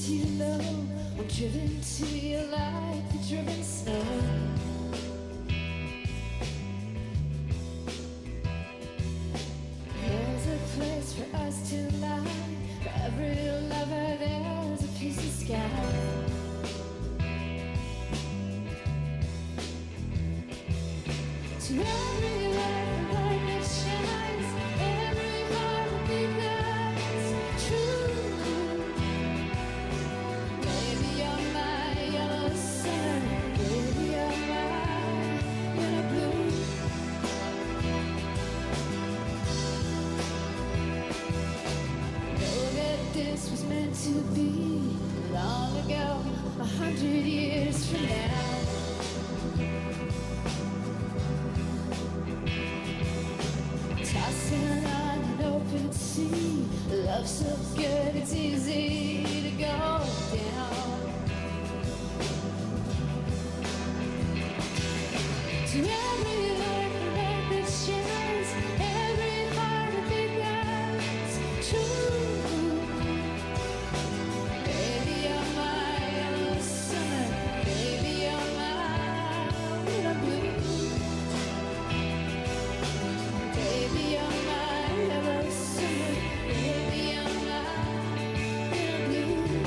too low, when driven to your light, the driven snow. There's a place for us to lie. For every lover there's a piece of sky. To every light that shines, every heartbeat that's true. Baby, you're my yellow sun. Baby, you're my Winterblue. Know that this was meant to be long ago, 100 years from now. Tossing on an open sea, love so good it's easy to go down. To every light that shines, every heartbeat that's true. Baby, you're my yellow summer. Baby, you're my Winterblue. Baby, you're my yellow summer. Baby, you're my Winterblue.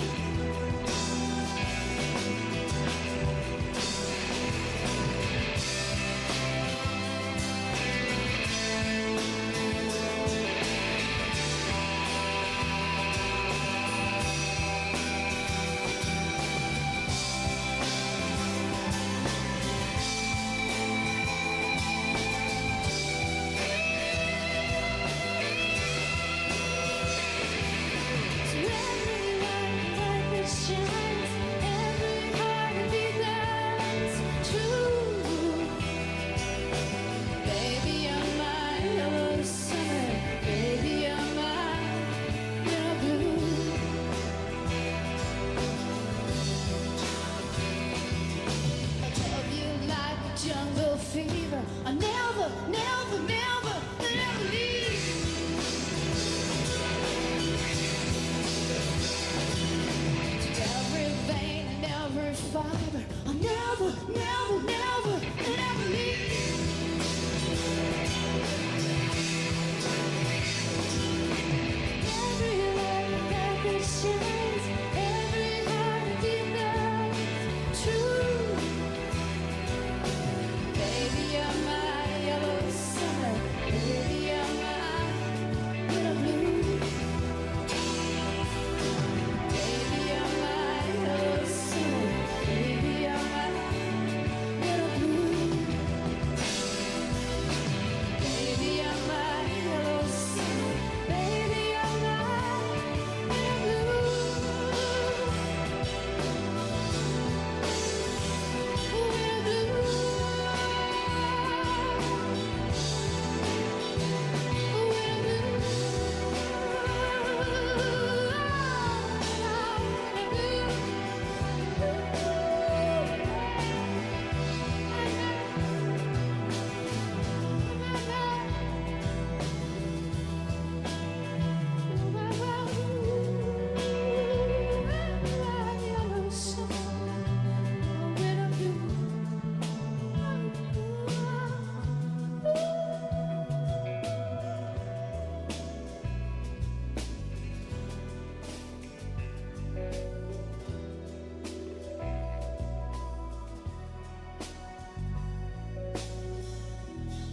Jungle fever, I never, never, never, never leave. To every vein and every fiber, I never, never, never, never leave. Every light that shines, every heartbeat that's true. Baby, you're my yellow summer. Baby, you're my Winterblue. Baby, you're my yellow summer. Baby, you're my Winterblue. Baby, you're my yellow summer. Baby, you're my Winterblue.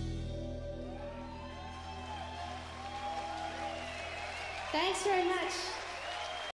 Thanks very much.